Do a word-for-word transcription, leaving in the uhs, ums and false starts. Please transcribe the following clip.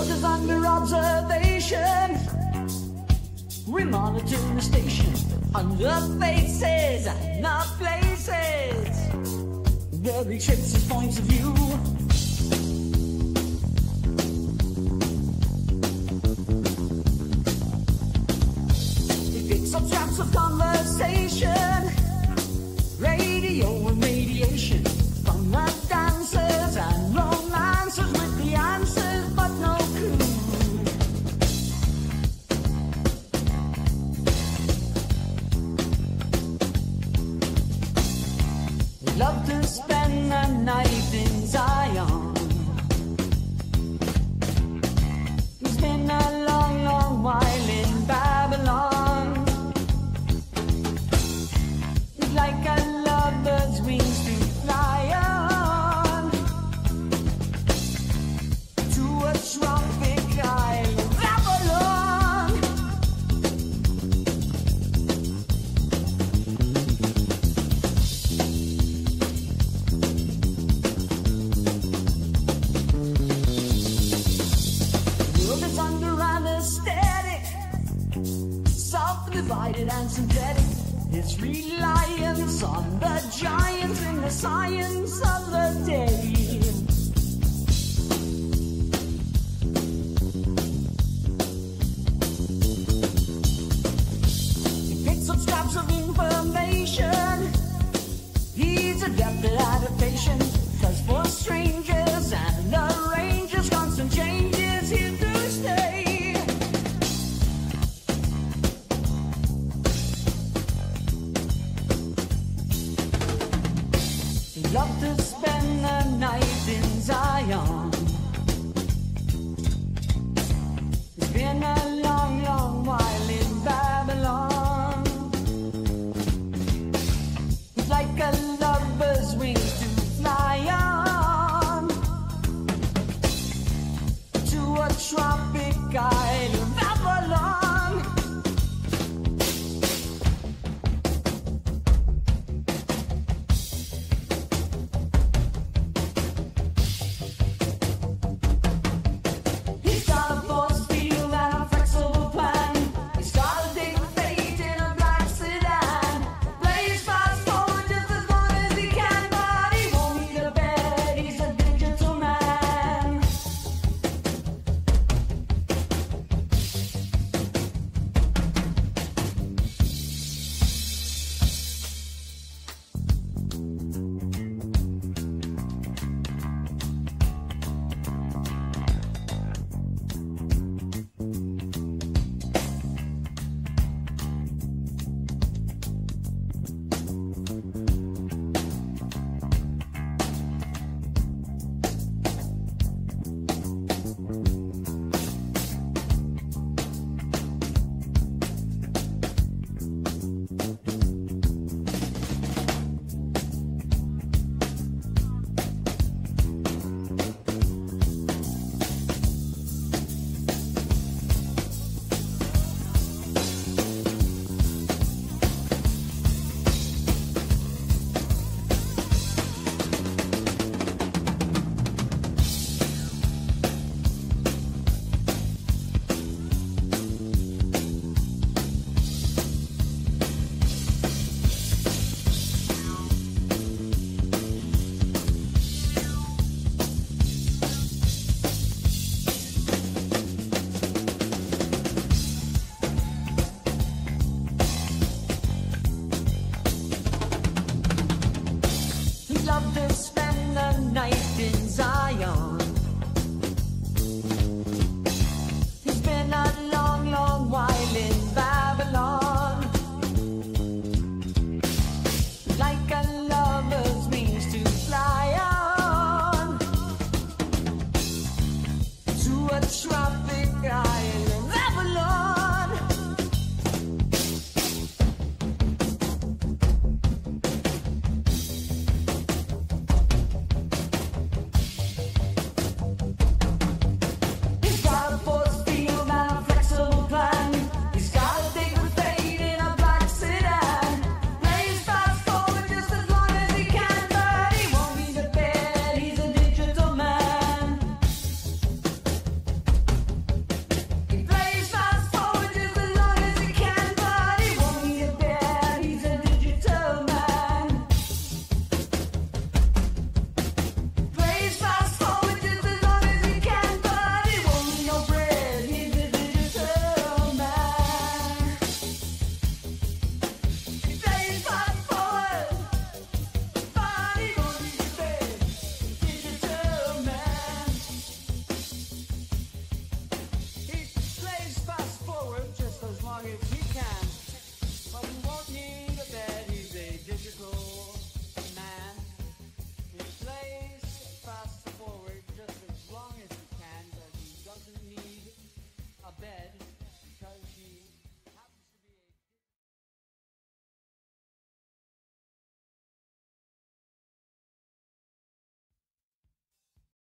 is under observation. We monitor the station under faces and not places. There he shapes his points of view. He picks up scraps of conversation, radio and radiation, from the dancers and romancers with the answers but no clue. Love to spend the night in Zion. It's been a long, long while in Babylon. It's like a lover's wings to fly on to a tropic island, Babylon. Under anesthetic, soft, divided and synthetic. It's reliance on the giants in the science of the day. He picks up scraps of information. He's adept at adaptation, 'cause for strangers and arrangers, constant changes here to stay. Love to spend the night in Zion. It's been a long, long while in Babylon. It's like a lover's wings to fly on to a tropic island.